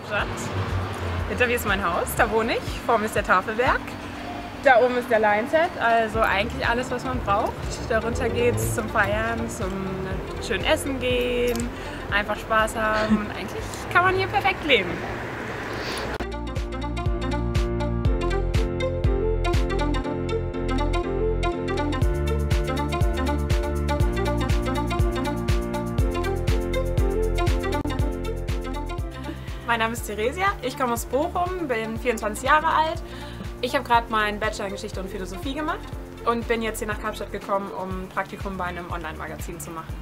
Kapstadt. Hinter mir ist mein Haus, da wohne ich. Vor mir ist der Tafelberg. Da oben ist der Lionset, also eigentlich alles, was man braucht. Darunter geht es zum Feiern, zum schön essen gehen, einfach Spaß haben. Und eigentlich kann man hier perfekt leben. Mein Name ist Theresia, ich komme aus Bochum, bin 24 Jahre alt. Ich habe gerade meinen Bachelor in Geschichte und Philosophie gemacht und bin jetzt hier nach Kapstadt gekommen, um ein Praktikum bei einem Online-Magazin zu machen.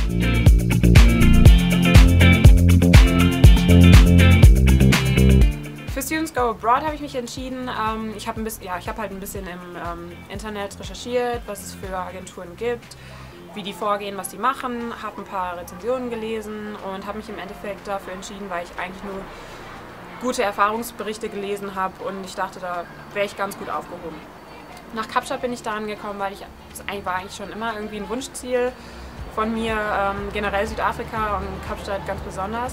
Für Students Go Abroad habe ich mich entschieden. Ich habe halt ein bisschen im Internet recherchiert, was es für Agenturen gibt, wie die vorgehen, was die machen, habe ein paar Rezensionen gelesen und habe mich im Endeffekt dafür entschieden, weil ich eigentlich nur gute Erfahrungsberichte gelesen habe und ich dachte, da wäre ich ganz gut aufgehoben. Nach Kapstadt bin ich da angekommen, weil das war eigentlich schon immer irgendwie ein Wunschziel von mir, generell Südafrika und Kapstadt ganz besonders.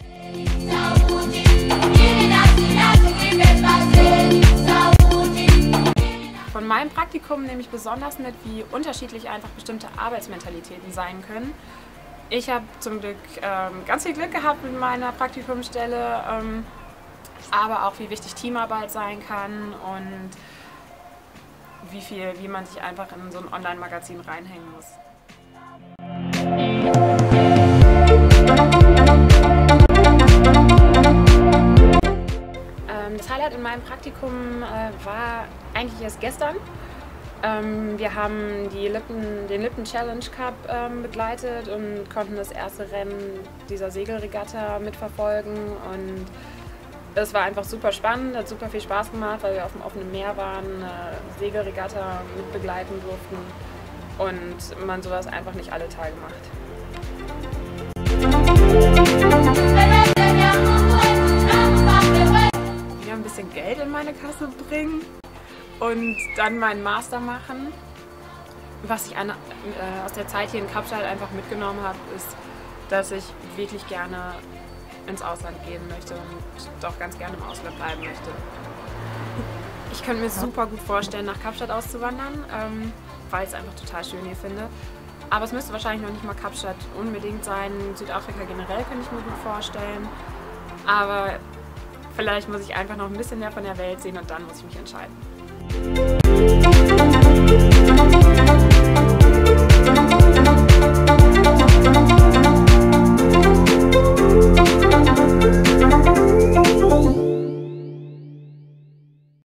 Von meinem Praktikum nehme ich besonders mit, wie unterschiedlich einfach bestimmte Arbeitsmentalitäten sein können. Ich habe zum Glück ganz viel Glück gehabt mit meiner Praktikumsstelle, aber auch wie wichtig Teamarbeit sein kann und wie man sich einfach in so ein Online-Magazin reinhängen muss. Das Highlight in meinem Praktikum war eigentlich erst gestern. Wir haben den Lippen Challenge Cup begleitet und konnten das erste Rennen dieser Segelregatta mitverfolgen. Und es war einfach super spannend, hat super viel Spaß gemacht, weil wir auf dem offenen Meer waren, eine Segelregatta mitbegleiten durften und man sowas einfach nicht alle Tage macht. Ein bisschen Geld in meine Kasse bringen und dann meinen Master machen. Was ich aus der Zeit hier in Kapstadt einfach mitgenommen habe, ist, dass ich wirklich gerne ins Ausland gehen möchte und auch ganz gerne im Ausland bleiben möchte. Ich könnte mir super gut vorstellen, nach Kapstadt auszuwandern, weil ich es einfach total schön hier finde. Aber es müsste wahrscheinlich noch nicht mal Kapstadt unbedingt sein. Südafrika generell könnte ich mir gut vorstellen. Aber vielleicht muss ich einfach noch ein bisschen mehr von der Welt sehen und dann muss ich mich entscheiden.